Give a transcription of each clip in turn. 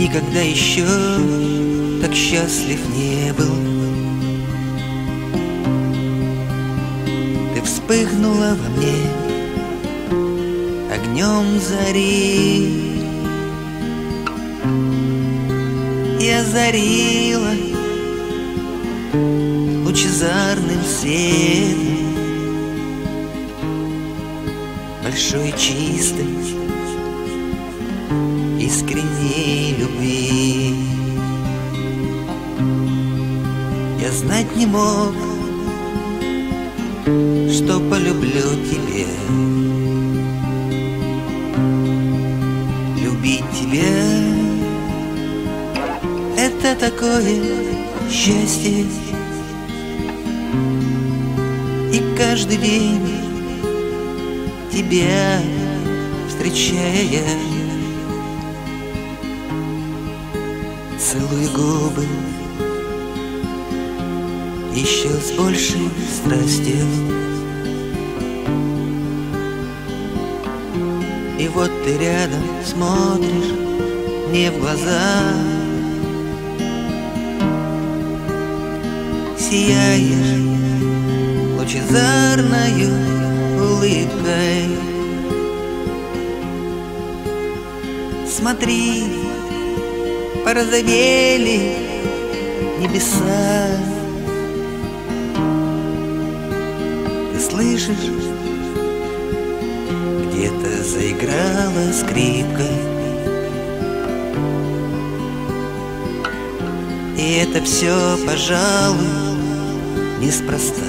Никогда еще так счастлив не был. Ты вспыхнула во мне огнем зари и озарила лучезарным светом большой чистой искренней любви. Я знать не мог, что полюблю тебя. Любить тебя — это такое счастье. И каждый день тебя встречая, целуй губы еще с большей страстью. И вот ты рядом смотришь мне в глаза, сияешь лучезарною улыбкой. Смотри, порозовели небеса. Ты слышишь, где-то заиграла скрипка. И это все, пожалуй, неспроста.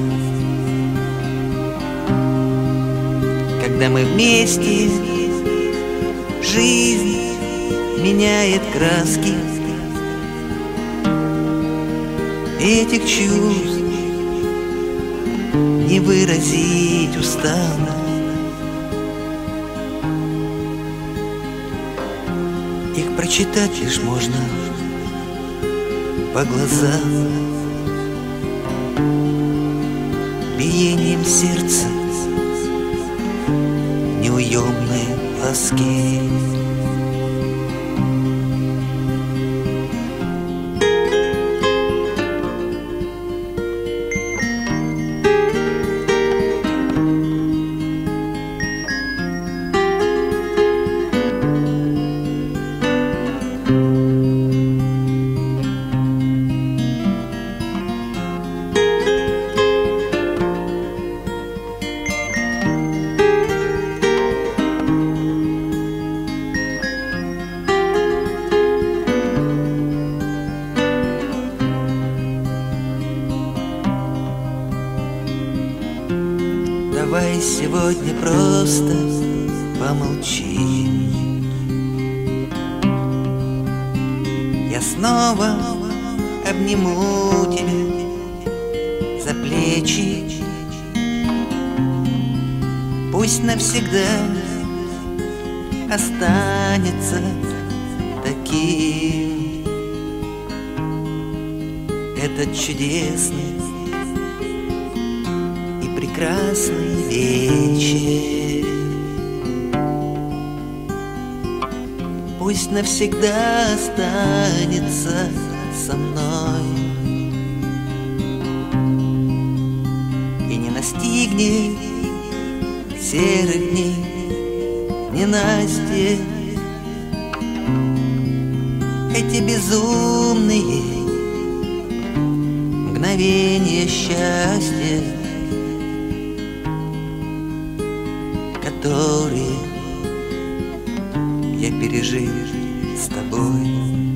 Когда мы вместе, жизнь меняет краски. Этих чувств не выразить устами. Их прочитать лишь можно по глазам, биением сердца, неуемной тоски. Давай сегодня просто помолчи. Я снова обниму тебя за плечи. Пусть навсегда останется таким этот чудесный прекрасный вечер. Пусть навсегда останется со мной и не настигнет серых дней ненастье. Эти безумные мгновения счастья, которые я пережил с тобой.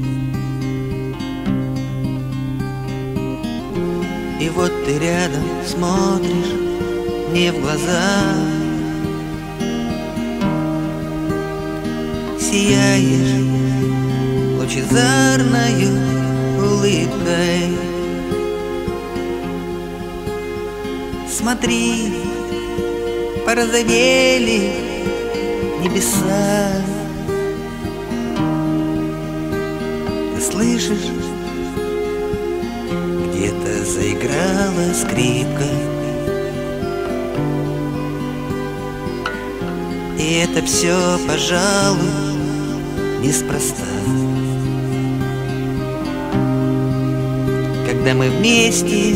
И вот ты рядом смотришь мне в глаза, сияешь лучезарною улыбкой. Смотри, порозовели небеса. Ты слышишь, где-то заиграла скрипка. И это все, пожалуй, неспроста. когда мы вместе,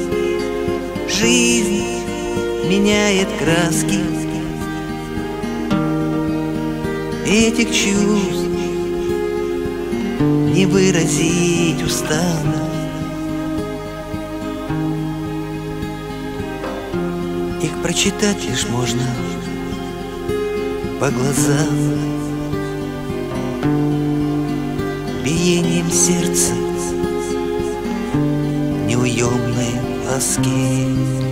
жизнь меняет краски. Этих чувств не выразить устами. Их прочитать лишь можно по глазам, биением сердца, неуемной тоски.